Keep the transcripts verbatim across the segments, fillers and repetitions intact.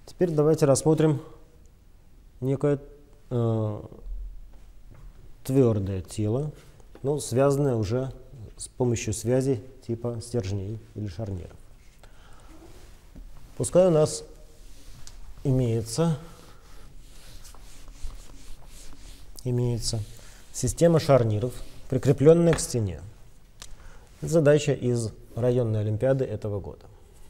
Теперь давайте рассмотрим некое э, твердое тело, но связанное уже с помощью связи типа стержней или шарниров. Пускай у нас имеется, имеется система шарниров, прикрепленная к стене. Это задача из районной олимпиады этого года.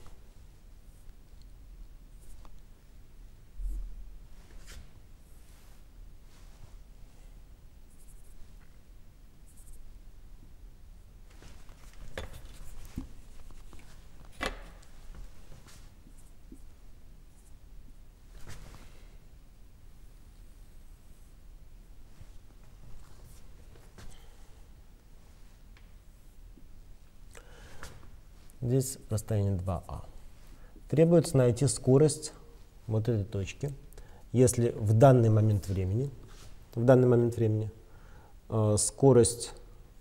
Здесь расстояние два а. Требуется найти скорость вот этой точки. Если в данный момент времени, в данный момент времени э, скорость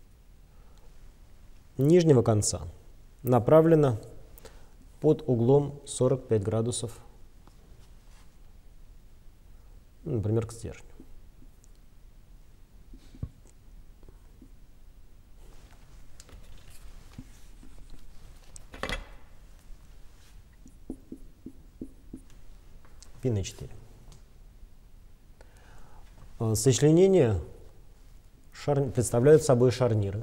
нижнего конца направлена под углом сорок пять градусов, например, к стержню. Пи на четыре. Сочленения шар... представляют собой шарниры.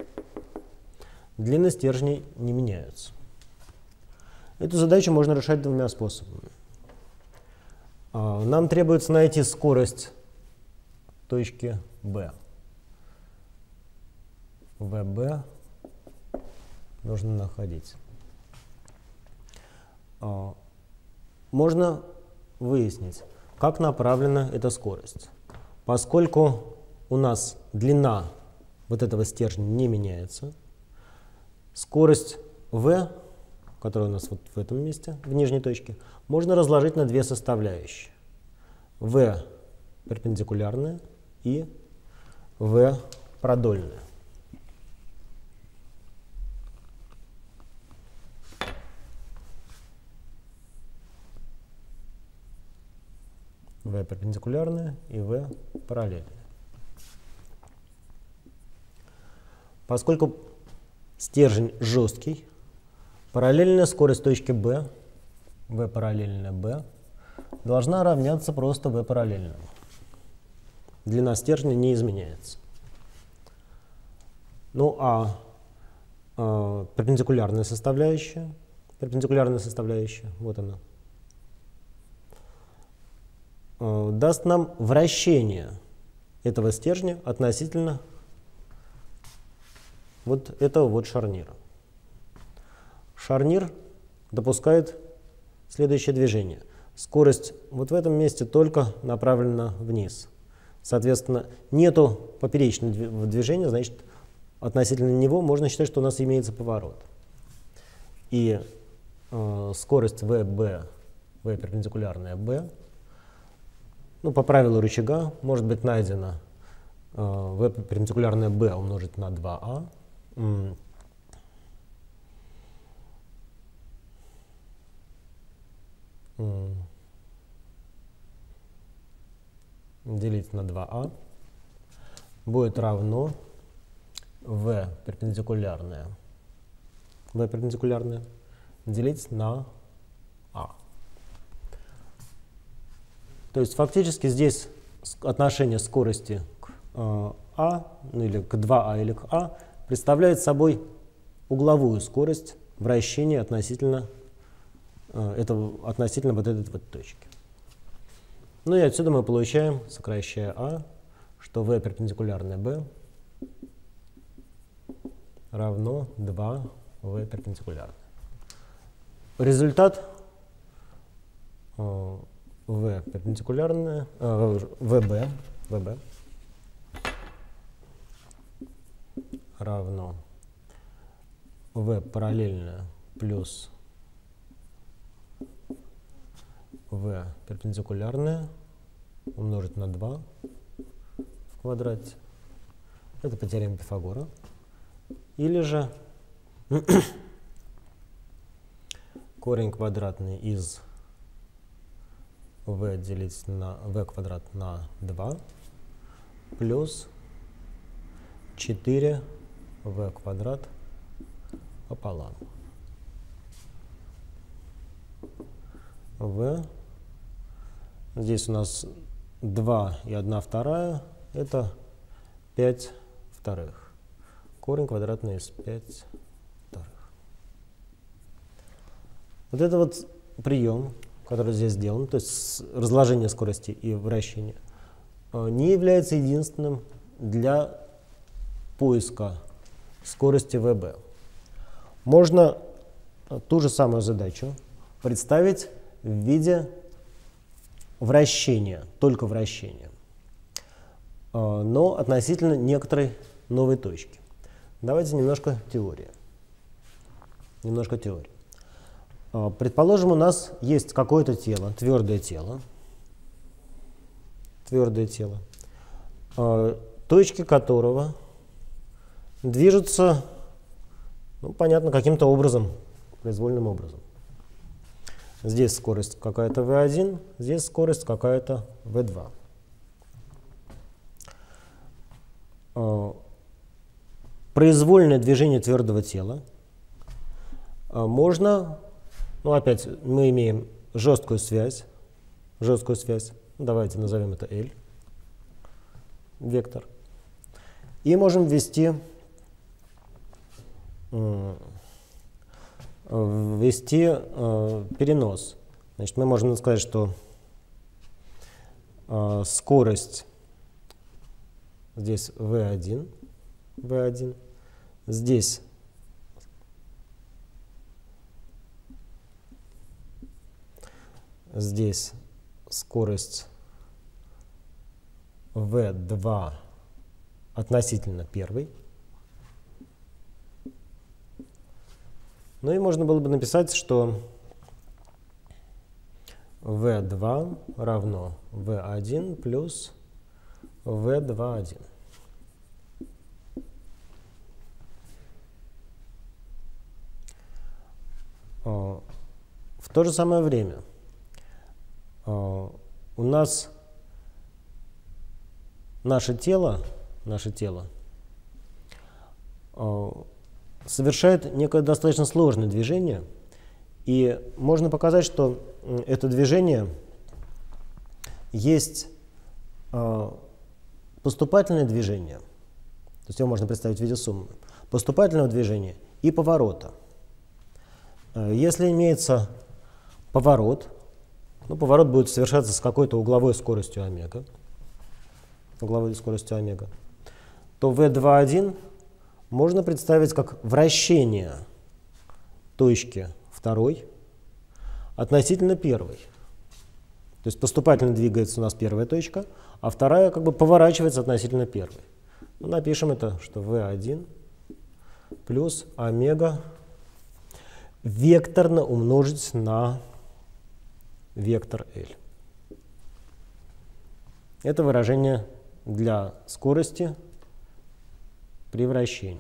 Длины стержней не меняются. Эту задачу можно решать двумя способами. Нам требуется найти скорость точки B. вэ бэ нужно находить. Можно выяснить, как направлена эта скорость. Поскольку у нас длина вот этого стержня не меняется, скорость v, которая у нас вот в этом месте, в нижней точке, можно разложить на две составляющие. v перпендикулярная и v продольная. V перпендикулярная и V параллельная. Поскольку стержень жесткий, параллельная скорость точки B, V параллельная B, должна равняться просто V параллельному. Длина стержня не изменяется. Ну а э, перпендикулярная составляющая, перпендикулярная составляющая, вот она, даст нам вращение этого стержня относительно вот этого вот шарнира. Шарнир допускает следующее движение. Скорость вот в этом месте только направлена вниз. Соответственно, нету поперечного движения, значит, относительно него можно считать, что у нас имеется поворот. И э, скорость вэ бэ, V перпендикулярная B, ну, по правилу рычага может быть найдено э, V перпендикулярное B умножить на два а. М М делить на два а будет равно V перпендикулярное, V перпендикулярное делить на а. То есть фактически здесь отношение скорости к э, а, ну или к два а или к а, представляет собой угловую скорость вращения относительно, э, этого, относительно вот этой вот точки. Ну и отсюда мы получаем, сокращая а, что V перпендикулярное B равно два V перпендикулярное. Результат э, V перпендикулярная, э, вэ бэ, вэ бэ равно V параллельная плюс V перпендикулярная умножить на два в квадрате. Это по теореме Пифагора. Или же корень квадратный из v делить на v квадрат на два плюс четыре v квадрат пополам. v. Здесь у нас два и одна вторая. Это пять вторых. Корень квадратный из пять вторых. Вот это вот прием, который здесь сделан, то есть разложение скорости и вращения, не является единственным для поиска скорости ВБ. Можно ту же самую задачу представить в виде вращения, только вращения, но относительно некоторой новой точки. Давайте немножко теории. Немножко теории. Предположим, у нас есть какое-то тело, твердое тело, твердое тело, точки которого движутся, ну, понятно, каким-то образом, произвольным образом. Здесь скорость какая-то вэ один, здесь скорость какая-то вэ два. Произвольное движение твердого тела можно, ну опять мы имеем жесткую связь, жесткую связь, давайте назовем это L, вектор, и можем ввести, ввести э, перенос. Значит, мы можем сказать, что э, скорость здесь вэ один, вэ один, здесь здесь скорость вэ два относительно первой. Ну и можно было бы написать, что вэ два равно вэ один плюс вэ два один. В то же самое время у нас наше тело, наше тело совершает некое достаточно сложное движение, и можно показать, что это движение есть поступательное движение, то есть его можно представить в виде суммы, поступательного движения и поворота. Если имеется поворот, ну, поворот будет совершаться с какой-то угловой скоростью омега, угловой скоростью омега, то вэ два один можно представить как вращение точки второй относительно первой. То есть поступательно двигается у нас первая точка, а вторая как бы поворачивается относительно первой. Ну, напишем это, что вэ один плюс омега векторно умножить на вектор L. Это выражение для скорости при вращении.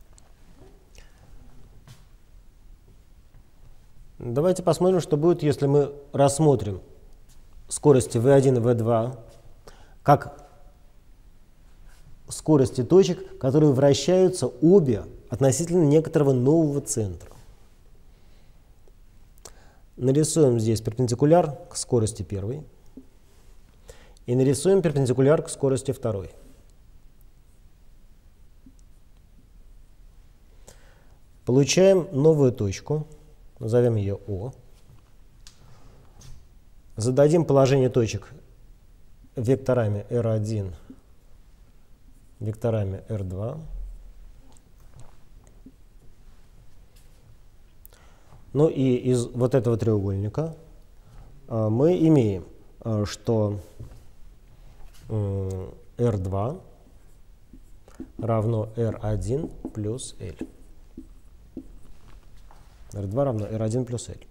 Давайте посмотрим, что будет, если мы рассмотрим скорости вэ один и вэ два как скорости точек, которые вращаются обе относительно некоторого нового центра. Нарисуем здесь перпендикуляр к скорости первой и нарисуем перпендикуляр к скорости второй. Получаем новую точку, назовем ее О. Зададим положение точек векторами эр один, векторами эр два. Ну и из вот этого треугольника э, мы имеем, э, что э, эр два равно эр один плюс L. эр два равно эр один плюс L.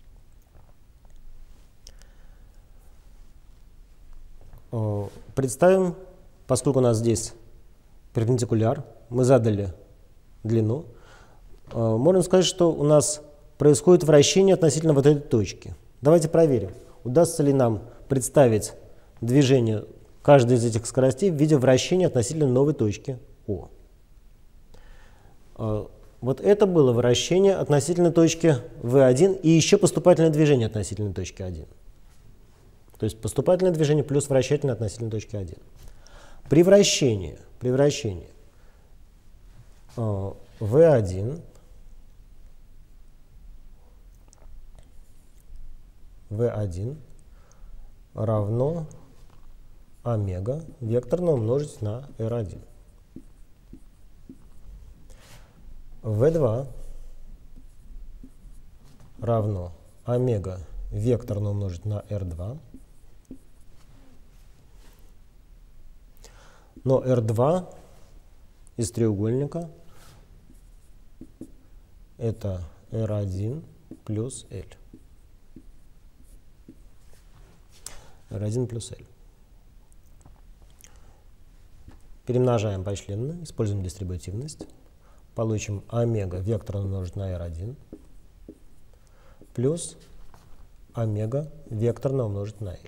Э, представим, поскольку у нас здесь перпендикуляр, мы задали длину, э, можем сказать, что у нас происходит вращение относительно вот этой точки. Давайте проверим, удастся ли нам представить движение каждой из этих скоростей в виде вращения относительно новой точки О. Вот это было вращение относительно точки вэ один и еще поступательное движение относительно точки один. То есть поступательное движение плюс вращательное относительно точки один. При вращении, при вращении вэ один вэ один равно омега векторно умножить на эр один. вэ два равно омега векторно умножить на эр два. Но эр два из треугольника это эр один плюс L. эр один плюс L. Перемножаем почленно, используем дистрибутивность. Получим омега векторно умножить на эр один плюс омега векторно умножить на L.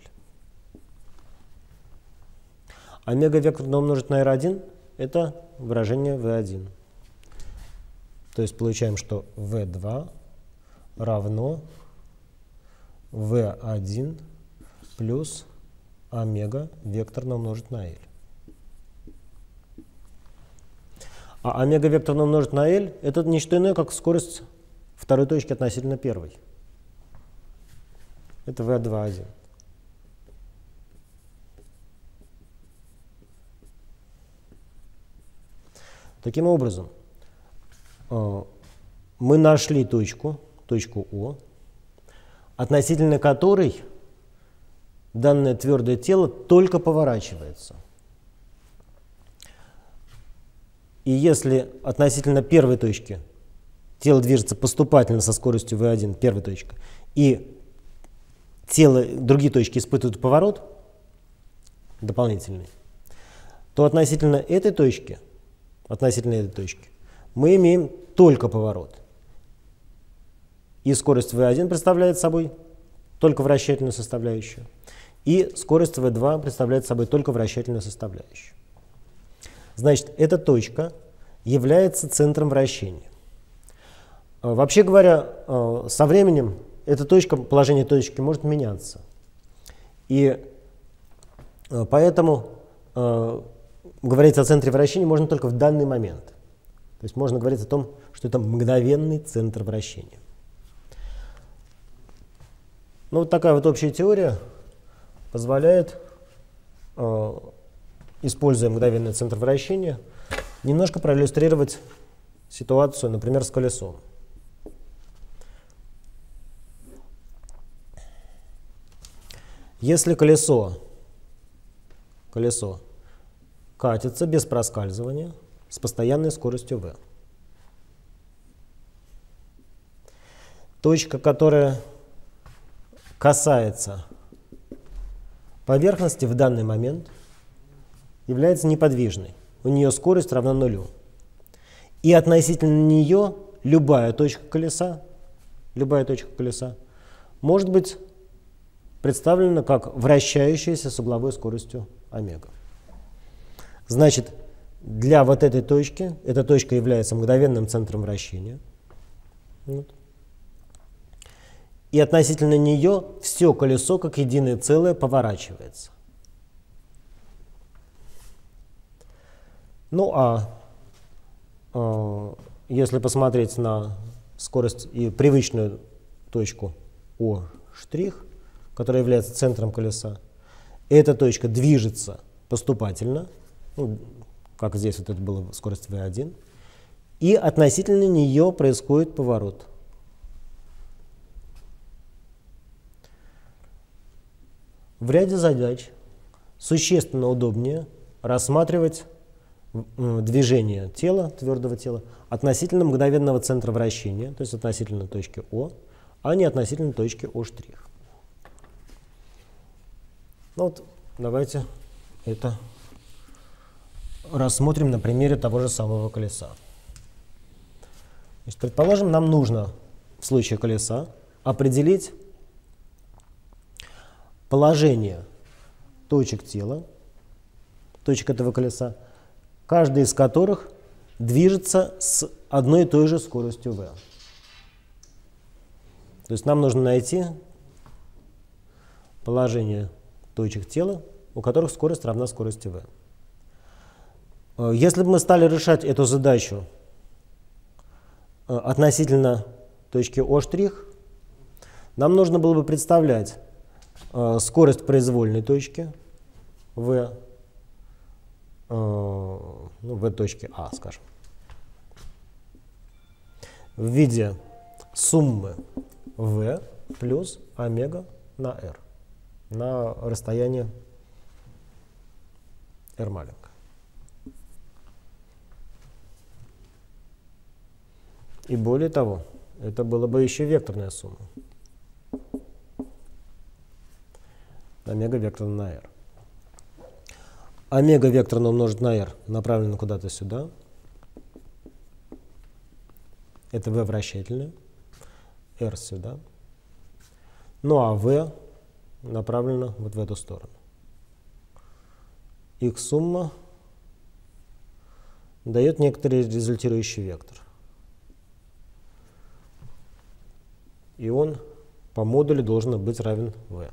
Омега векторно умножить на эр один это выражение вэ один. То есть получаем, что вэ два равно вэ один плюс омега векторно умножить на L. А омега векторно умножить на L это не что иное, как скорость второй точки относительно первой. Это вэ два один. Таким образом, мы нашли точку, точку О, относительно которой данное твердое тело только поворачивается. И если относительно первой точки тело движется поступательно со скоростью вэ один, первая точка, и тело, другие точки испытывают поворот дополнительный, то относительно этой точки, относительно этой точки мы имеем только поворот. И скорость вэ один представляет собой только вращательную составляющую, и скорость вэ два представляет собой только вращательную составляющую. Значит, эта точка является центром вращения. Вообще говоря, со временем эта точка, положение точки может меняться. И поэтому говорить о центре вращения можно только в данный момент. То есть можно говорить о том, что это мгновенный центр вращения. Ну, вот такая вот общая теория позволяет, используя мгновенный центр вращения, немножко проиллюстрировать ситуацию, например, с колесом. Если колесо, колесо катится без проскальзывания с постоянной скоростью v, точка, которая касается поверхности в данный момент, является неподвижной. У нее скорость равна нулю. И относительно нее любая точка колеса, любая точка колеса может быть представлена как вращающаяся с угловой скоростью омега. Значит, для вот этой точки, эта точка является мгновенным центром вращения. Вот. И относительно нее все колесо как единое целое поворачивается. Ну а э, если посмотреть на скорость и привычную точку О', которая является центром колеса, эта точка движется поступательно, ну, как здесь вот это была скорость вэ один, и относительно нее происходит поворот. В ряде задач существенно удобнее рассматривать движение тела, твердого тела, относительно мгновенного центра вращения, то есть относительно точки О, а не относительно точки О'. Ну вот, давайте это рассмотрим на примере того же самого колеса. Значит, предположим, нам нужно в случае колеса определить положение точек тела, точек этого колеса, каждая из которых движется с одной и той же скоростью v. То есть нам нужно найти положение точек тела, у которых скорость равна скорости v. Если бы мы стали решать эту задачу относительно точки О', нам нужно было бы представлять скорость произвольной точки v, ну, v точки А, скажем, в виде суммы v плюс омега на r, на расстояние r маленькое. И более того, это была бы еще векторная сумма. Омега векторна на r. Омега векторна умножить на r направлена куда-то сюда. Это v вращательное. R сюда. Ну а v направлена вот в эту сторону. Их сумма дает некоторый результирующий вектор. И он по модулю должен быть равен v.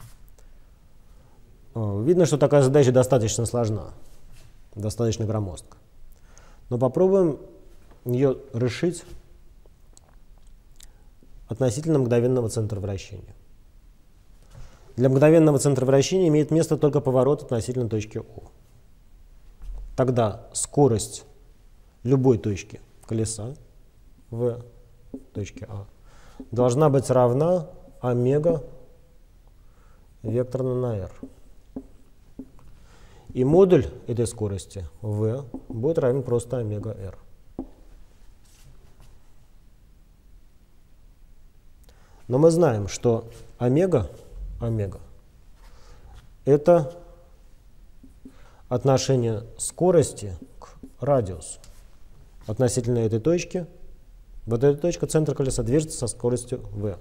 Видно, что такая задача достаточно сложна, достаточно громоздка. Но попробуем ее решить относительно мгновенного центра вращения. Для мгновенного центра вращения имеет место только поворот относительно точки О. Тогда скорость любой точки колеса в точке А должна быть равна омега векторна на r. И модуль этой скорости v будет равен просто омега r. Но мы знаем, что омега, омега это отношение скорости к радиусу. Относительно этой точки, вот эта точка, центр колеса, движется со скоростью v.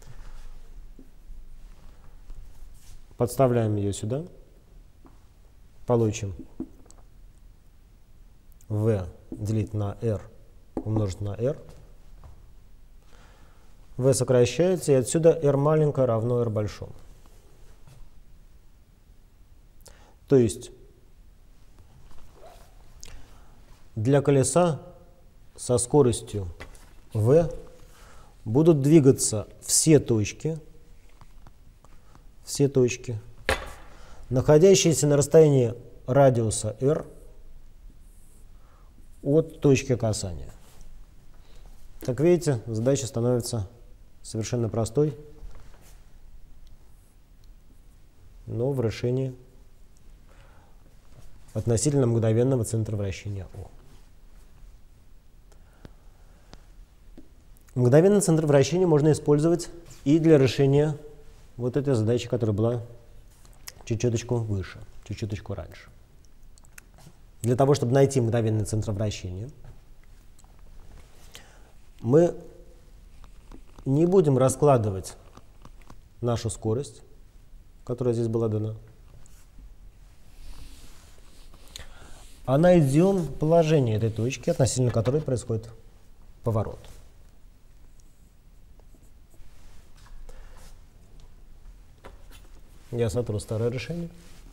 Подставляем ее сюда. Получим v делить на r умножить на r. v сокращается, и отсюда r маленькое равно r большому. То есть для колеса со скоростью v будут двигаться все точки, все точки, находящиеся на расстоянии радиуса r от точки касания. Как видите, задача становится совершенно простой, но в решении относительно мгновенного центра вращения О. Мгновенный центр вращения можно использовать и для решения вот этой задачи, которая была чуть-чуточку выше, чуть-чуточку раньше. Для того, чтобы найти мгновенный центр вращения, мы не будем раскладывать нашу скорость, которая здесь была дана, а найдем положение этой точки, относительно которой происходит поворот. Я сотру старое решение.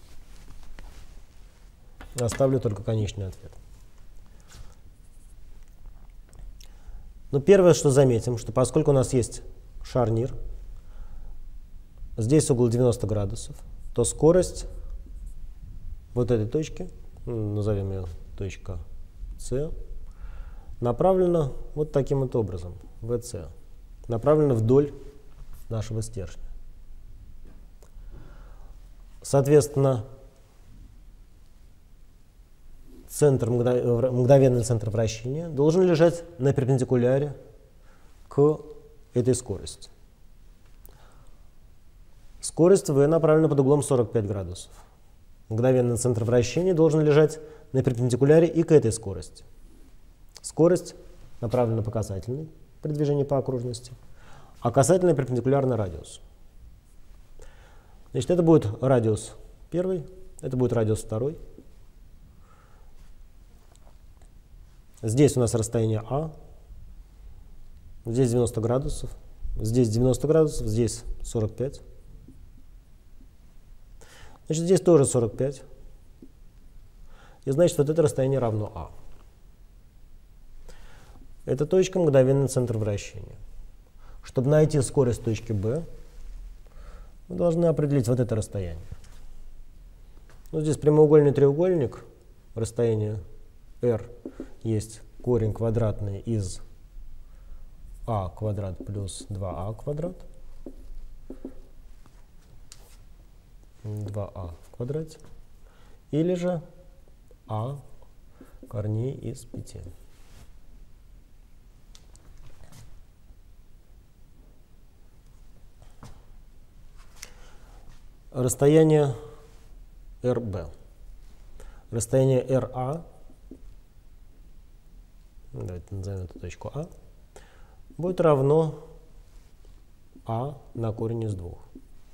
Оставлю только конечный ответ. Но первое, что заметим, что поскольку у нас есть шарнир, здесь угол девяносто градусов, то скорость вот этой точки, назовем ее точка С, направлена вот таким вот образом, ВС, направлена вдоль нашего стержня. Соответственно, центр, мгновенный центр вращения должен лежать на перпендикуляре к этой скорости. Скорость v направлена под углом сорок пять градусов. Мгновенный центр вращения должен лежать на перпендикуляре и к этой скорости. Скорость направлена по касательной при движении по окружности, а касательная перпендикулярна радиусу. Значит, это будет радиус первый, это будет радиус второй. Здесь у нас расстояние А, здесь девяносто градусов, здесь девяносто градусов, здесь сорок пять. Значит, здесь тоже сорок пять. И значит, вот это расстояние равно А. Это точка мгновенный центр вращения. Чтобы найти скорость точки Б, мы должны определить вот это расстояние. Ну, здесь прямоугольный треугольник, расстояние r есть корень квадратный из а квадрат плюс два а квадрат. два а в квадрате. Или же а корней из пяти. Расстояние эр бэ. Расстояние эр а, давайте назовем эту точку А, будет равно А на корень из двух.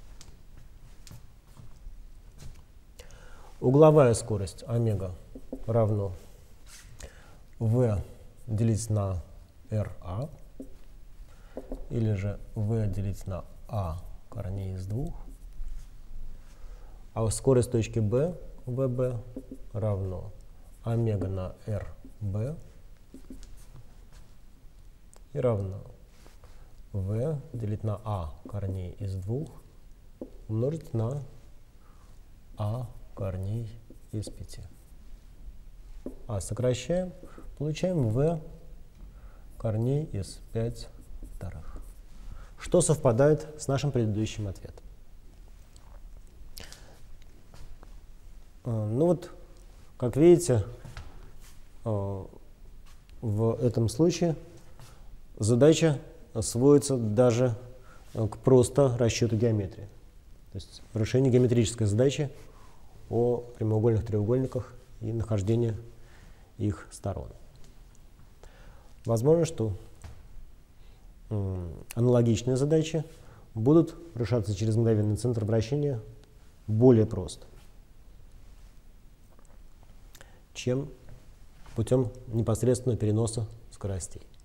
Угловая скорость омега равно v делить на эр а, или же v делить на а корней из двух. А скорость точки B, вэ бэ, равно омега на эр бэ и равно v делить на а корней из двух умножить на а корней из пяти. А сокращаем, получаем v корней из пяти вторых, что совпадает с нашим предыдущим ответом. Ну вот, как видите, в этом случае задача сводится даже к просто расчету геометрии. То есть решение геометрической задачи о прямоугольных треугольниках и нахождение их сторон. Возможно, что аналогичные задачи будут решаться через мгновенный центр вращения более просто, чем путем непосредственного переноса скоростей.